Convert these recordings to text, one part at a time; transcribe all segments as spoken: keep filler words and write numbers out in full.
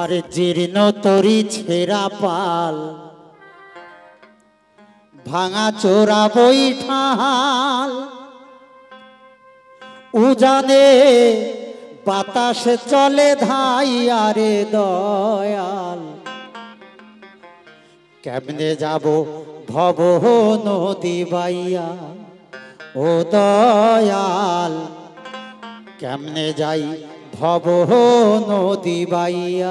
আরে জীর্ণ তরি ছেঁড়া পাল ভাঙা চোরা বৈঠাল উজানে বাতাসে চলে ধাই আরে দয়াল কেমনে যাব ভব নদী বাইয়া ও দয়াল কেমনে যাই ভব নদী বাইয়া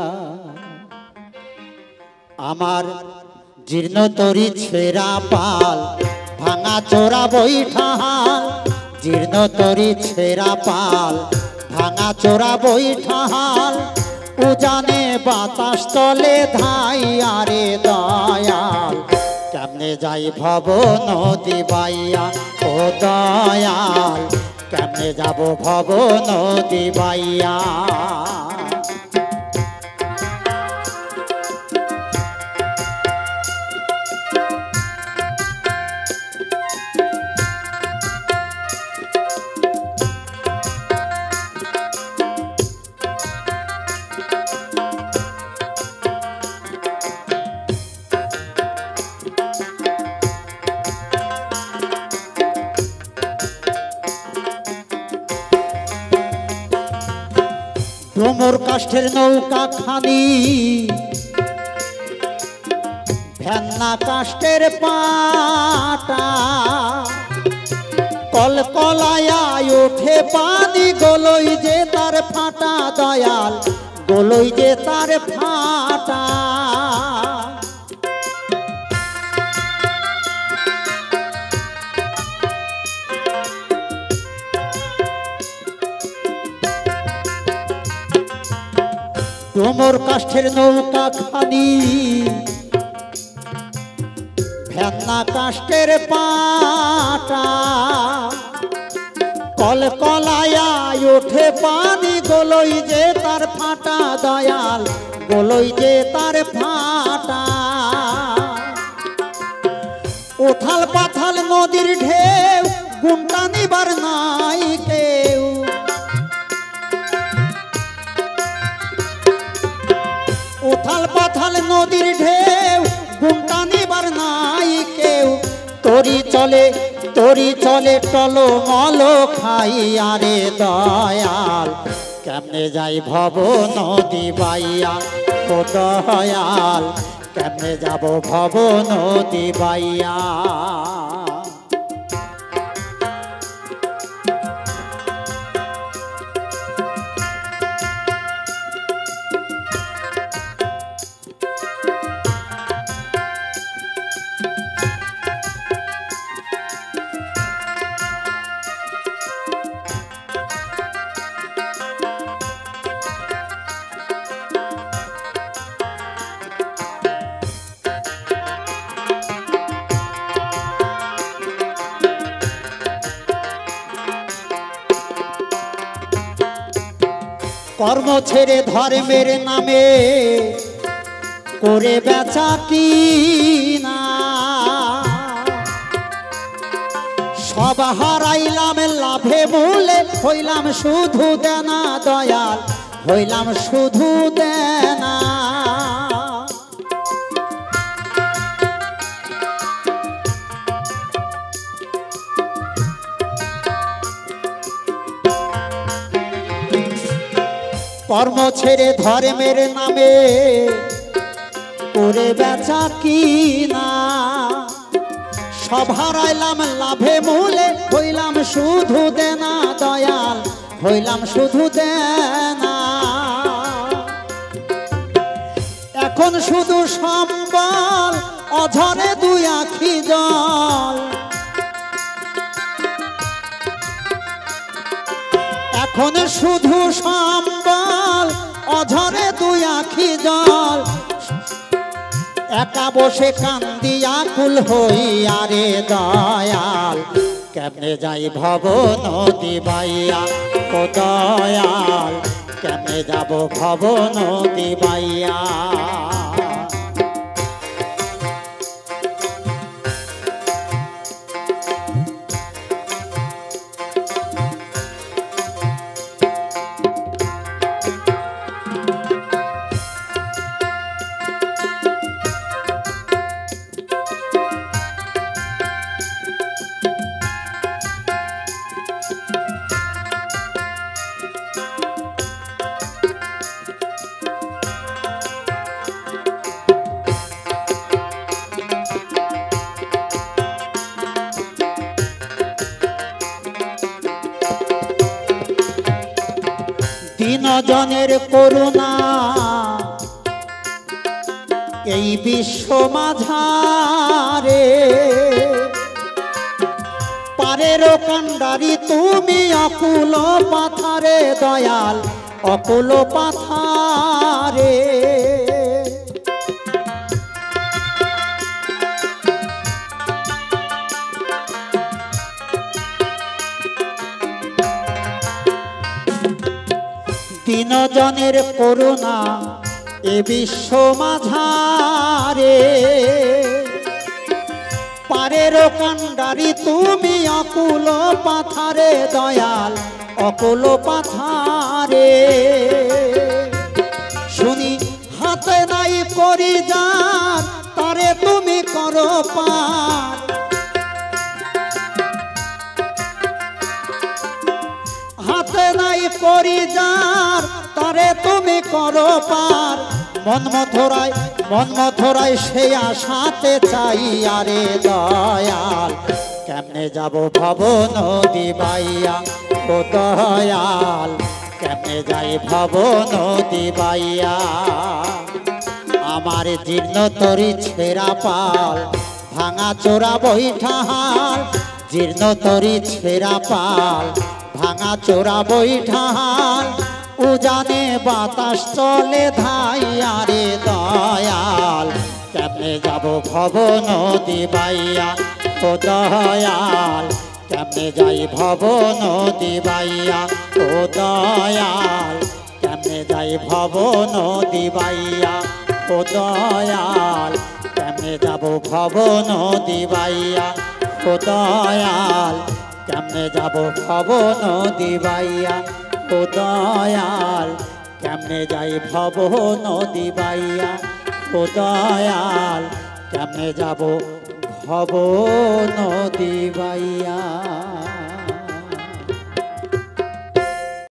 আমার জীর্ণ তরি ছেঁড়া পাল ভাঙা চোরা বৈঠাল জীর্ণ তরি ছেঁড়া পাল ভাঙা চোরা বৈঠাল উজানে বাতাস তলে ধাই আরে দয়াল কেমনে যাই ভব নদী বাইয়া ও দয়াল কেমনে যাব ভব নদী বাইয়া ভ্রমর কাষ্ঠের নৌকা খানি ভেন্না কাষ্ঠের পাটা কলকলায় ওঠে পানি গলই যে তার ফাটা দয়াল গলই যে তার ফাটা ভ্রমর কাষ্ঠের নৌকা খানি ভেন্না কাষ্ঠের পাটা কলকলায় ওঠে পানি গলই যে তার ফাটা দয়াল গলই যে তার ফাটা উথাল পাথাল নদীর ঢেউ গুণটা নিবার নাই কেউ উথাল পাথাল নদীর ঢেউ গুণটা নিবার নাই কেউ তরি চলে তরি চলে টলো মলো খাই আরে দয়াল কেমনে যাই ভব নদী বাইয়া ও দয়াল কেমনে যাব ভব নদী বাইয়া কর্ম ছেড়ে ধর্মের নামে করে বেচা কিনা সব হারাইলাম লাভে মূলে হইলাম শুধু দেনা দয়াল হইলাম শুধু দেনা কর্ম ছেড়ে ধর্মের নামে করে বেচা কিনা সব হারাইলাম লাভে মূলে হইলাম শুধু দেনা দয়াল হইলাম শুধু দেনা এখন শুধু সম্বল অঝরে দুই আখি জল এখন শুধু সম্বল অঝরে দুই আখি জল একা বসে কান্দি আকুল হই আরে দয়াল কেমনে যাই ভব নদী বাইয়া ও দয়াল কেমনে যাব ভব নদী বাইয়া জনের করুণা এই বিশ্ব মাঝারে, পারের কান্ডারি তুমি অকুল পাথারে দয়াল, অকুল পাথারে। দীনজনের করুণা এ বিশ্ব মাঝারে, পারের কান্ডারি তুমি অকুল পাথারে দয়াল, অকুল পাথারে। শুনি হাতে নাই করি যার, তারে তুমি করো পার। হাতে নাই করি যার, তারে তুমি করো পার। মন মথুরায় মন মথুরায় সে আশাতে চাই আরে দয়াল, কেমনে যাব ভব নদী বাইয়া ও দয়াল, কেমনে যাই ভব নদী বাইয়া। আমার জীর্ণ তরি ছেঁড়া পাল, ভাঙা চোরা বৈঠাল, জীর্ণ তরি ছেঁড়া পাল, ভাঙা চোরা বৈঠাল। উজানে বাতাস চলে ধাই আরে দয়াল, কেমনে যাব ভব নদী বাইয়া ও দয়াল, কেমনে যাই ভব নদী বাইয়া ও দয়াল, কেমনে যাই ভব নদী বাইয়া ও দয়াল, কেমনে যাব ভব নদী বাইয়া ও দয়াল, কেমনে যাব ভব নদী বাইয়া ও দয়াল, কেমনে যাই ভব নদী বাইয়া ও দয়াল, কেমনে যাব ভব নদী বাইয়া।